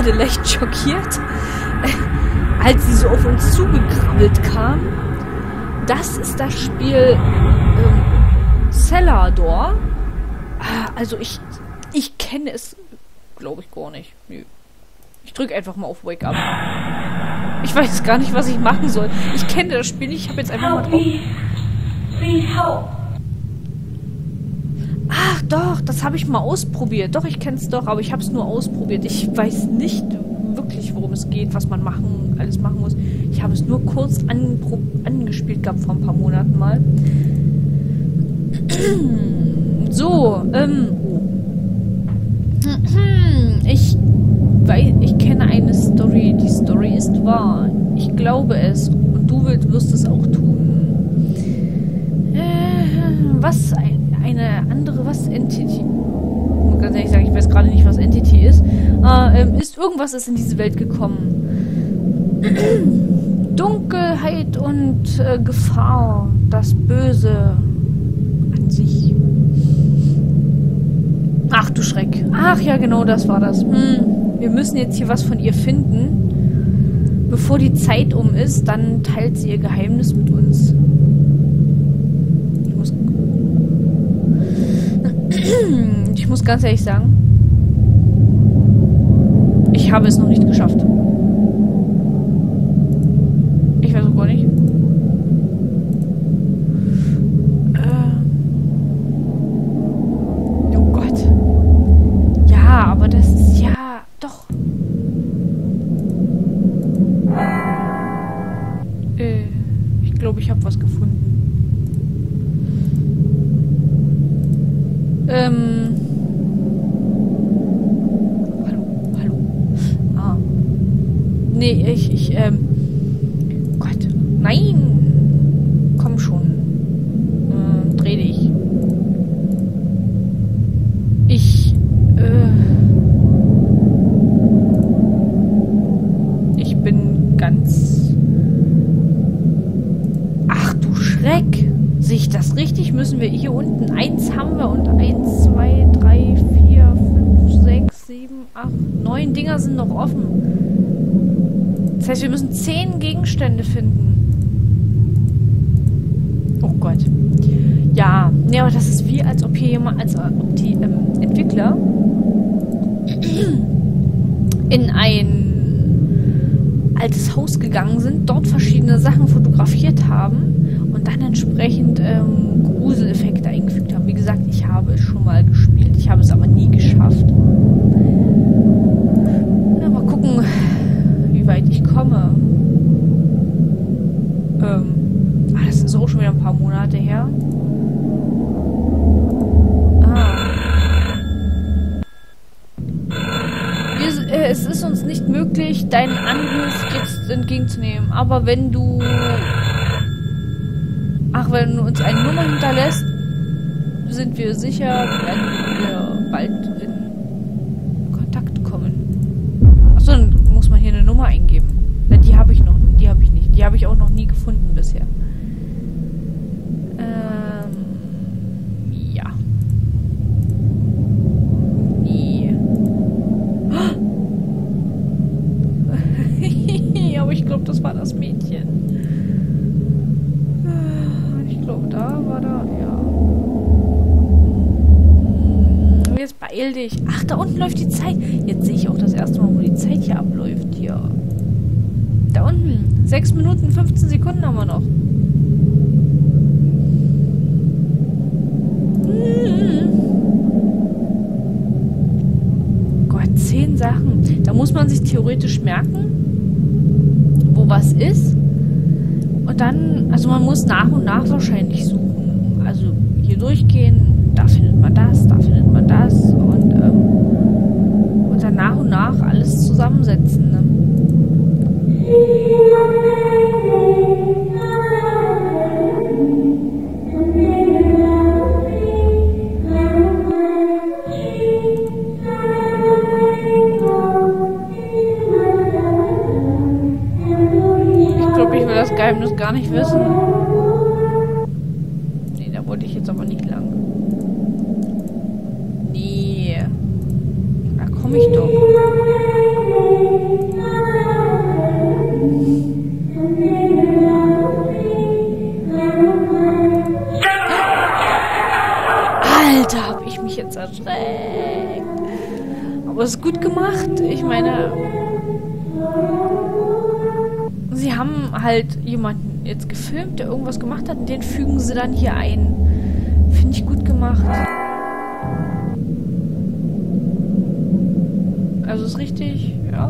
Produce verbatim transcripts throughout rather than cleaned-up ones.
gerade leicht schockiert, als sie so auf uns zugekrabbelt kam. Das ist das Spiel ähm, Cellador. Also ich, ich kenne es, glaube ich, gar nicht. Nö. Ich drücke einfach mal auf Wake Up. Ich weiß gar nicht, was ich machen soll. Ich kenne das Spiel nicht. Ich habe jetzt einfach mal drauf. Ach doch, das habe ich mal ausprobiert. Doch, ich kenne es doch, aber ich habe es nur ausprobiert. Ich weiß nicht wirklich, worum es geht, was man machen, alles machen muss. Ich habe es nur kurz angespielt gehabt vor ein paar Monaten mal. So, ähm. Ich, weil ich kenne eine Story. Die Story ist wahr. Ich glaube es. Und du wirst, wirst es auch tun. Äh, was ein eine andere, was Entity, ich muss ganz ehrlich sagen, ich weiß gerade nicht, was Entity ist, äh, ähm, ist irgendwas ist in diese Welt gekommen. Dunkelheit und äh, Gefahr, das Böse an sich. Ach du Schreck. Ach ja, genau, das war das. Hm, wir müssen jetzt hier was von ihr finden. Bevor die Zeit um ist, dann teilt sie ihr Geheimnis mit uns. Ich muss ganz ehrlich sagen, ich habe es noch nicht geschafft. Ich weiß auch gar nicht. Äh oh Gott. Ja, aber das ist ja doch. Äh, ich glaube, ich habe was gefunden. Ähm. Hallo, hallo. Ah. Nee, ich, ich, ähm. Gott. Nein! Komm schon. Äh, dreh dich. Ich, äh. Ich bin ganz. Ach du Schreck! Sehe ich das richtig? Müssen wir hier unten eins haben wir und eins, zwei, drei, vier, fünf, sechs, sieben, acht, neun Dinger sind noch offen. Das heißt, wir müssen zehn Gegenstände finden. Oh Gott. Ja, nee, aber das ist wie, als ob hier jemand, als ob die ähm, Entwickler in ein altes Haus gegangen sind, dort verschiedene Sachen fotografiert haben und dann entsprechend ähm, Gruseleffekte eingefügt haben. Wie gesagt, ich habe es schon mal gespielt. Ich habe es aber nie geschafft. Ja, mal gucken, wie weit ich komme. Ähm, ach, das ist auch schon wieder ein paar Monate her. Ah. Wir, äh, es ist uns nicht möglich, deinen Anruf jetzt entgegenzunehmen. Aber wenn du Ach, wenn du uns eine Nummer hinterlässt, sind wir sicher, werden wir bald in Kontakt kommen. Achso, dann muss man hier eine Nummer eingeben. Na, die habe ich noch, die habe ich nicht. Die habe ich auch noch nie gefunden bisher. Ähm, ja. Nie. Aber ich glaube, das war das Mädchen. Ich glaube, da war da, ja. Jetzt beeil dich. Ach, da unten läuft die Zeit. Jetzt sehe ich auch das erste Mal, wo die Zeit hier abläuft. Hier. Da unten. sechs Minuten, fünfzehn Sekunden haben wir noch. Hm. Gott, zehn Sachen. Da muss man sich theoretisch merken, wo was ist. Und dann, also man muss nach und nach wahrscheinlich suchen. Also hier durchgehen, da findet man das, da findet man das und, ähm, und dann nach und nach alles zusammensetzen. Ne? Das Geheimnis gar nicht wissen. Nee, da wollte ich jetzt aber nicht lang. Nee. Da komme ich doch. jetzt erschreckt. Aber es ist gut gemacht. Ich meine, sie haben halt jemanden jetzt gefilmt, der irgendwas gemacht hat und den fügen sie dann hier ein. Finde ich gut gemacht. Also ist richtig, ja.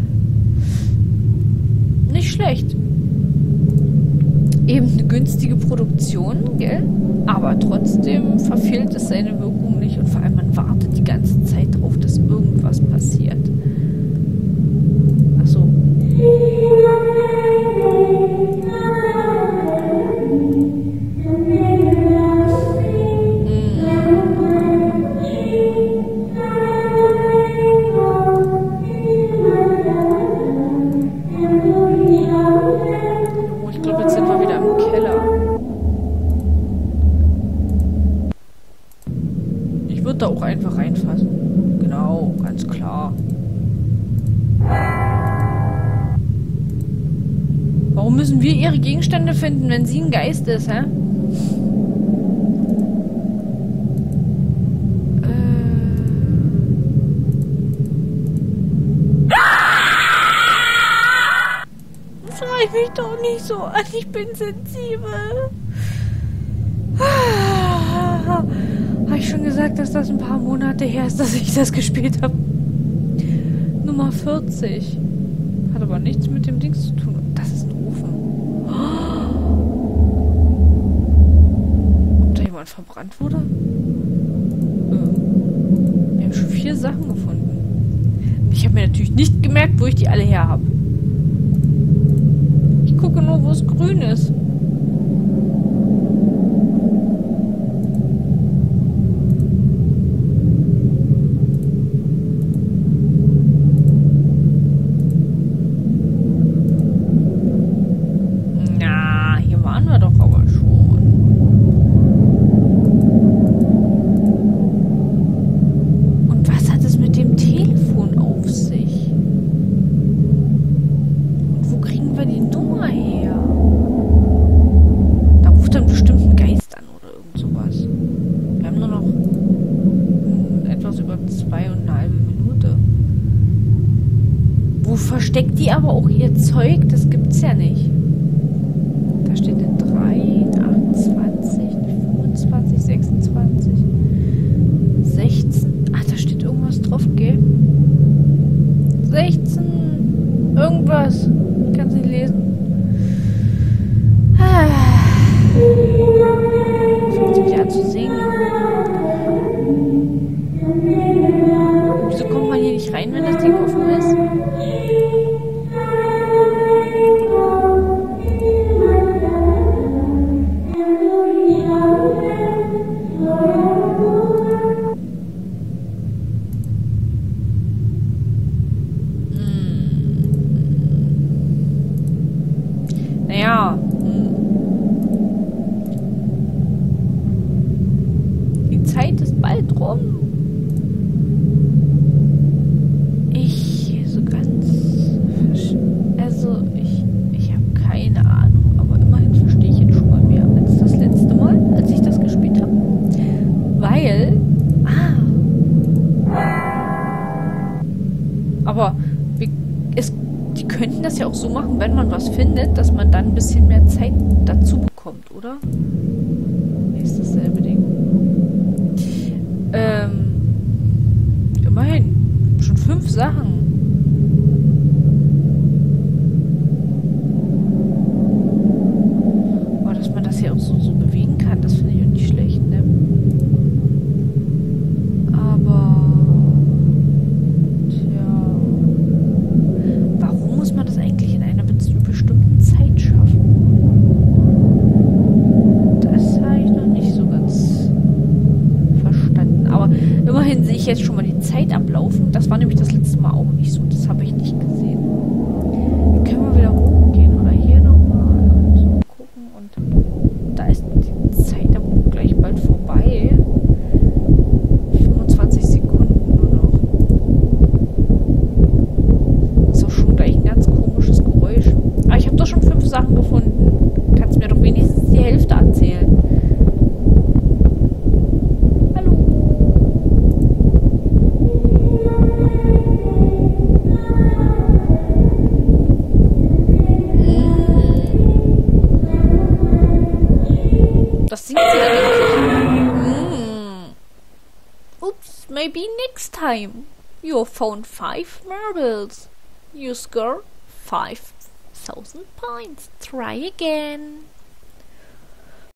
Nicht schlecht. Eben eine günstige Produktion, gell? Aber trotzdem verfehlt es seine Wirkung nicht und vor allem man wartet die ganze Zeit drauf, dass irgendwas passiert. Ach so. Da auch einfach reinfassen. Genau, ganz klar. Warum müssen wir ihre Gegenstände finden, wenn sie ein Geist ist, hä? Äh. Schrei mich doch nicht so an, ich bin sensibel. Habe ich schon gesagt, dass das ein paar Monate her ist, dass ich das gespielt habe? Nummer vierzig. Hat aber nichts mit dem Dings zu tun. Das ist ein Ofen. Ob da jemand verbrannt wurde? Wir haben schon vier Sachen gefunden. Ich habe mir natürlich nicht gemerkt, wo ich die alle her habe. Ich gucke nur, wo es grün ist. Versteckt die aber auch ihr Zeug? Das gibt's ja nicht. Da steht eine drei, achtundzwanzig, fünfundzwanzig, sechsundzwanzig, sechzehn. Ach, da steht irgendwas drauf, gell? sechzehn. Irgendwas. Ich kann es nicht lesen. Ah. Fängt sie wieder an zu singen. Wieso kommt man hier nicht rein, wenn das Ding offen ist? Naja. Die Zeit ist bald rum. Ich so ganz... Also, ich, ich habe keine Ahnung, aber immerhin verstehe ich jetzt schon mal mehr als das letzte Mal, als ich das gespielt habe. Weil... Ah. Aber wir, es, die könnten das ja auch so machen, wenn man was findet, dass man dann ein bisschen mehr Zeit dazu bekommt, oder? Nee, ist dasselbe Ding. Ähm, immerhin. Schon fünf Sachen. Aber dass man das hier auch so, so bewegen kann, das finde ich auch nicht schlecht, ne? Aber... Tja... Warum muss man das eigentlich in einer bestimmten Zeit schaffen? Das habe ich noch nicht so ganz verstanden. Aber immerhin sehe ich jetzt schon mal die Zeit ablaufen. Das war nämlich das letzte Mal auch nicht so. Das habe ich nicht gesehen. Dann können wir wieder hochgehen oder hier nochmal und so gucken. Und da ist die Zeit aber auch gleich bald vorbei. fünfundzwanzig Sekunden nur noch. Ist auch schon gleich ein ganz komisches Geräusch. Aber ich habe doch schon fünf Sachen gefunden. Kannst mir doch wenigstens die Hälfte erzählen. Hallo? Was singt sie da eigentlich? Mm. Oops, maybe next time. You found five marbles. You score five thousand points. Try again.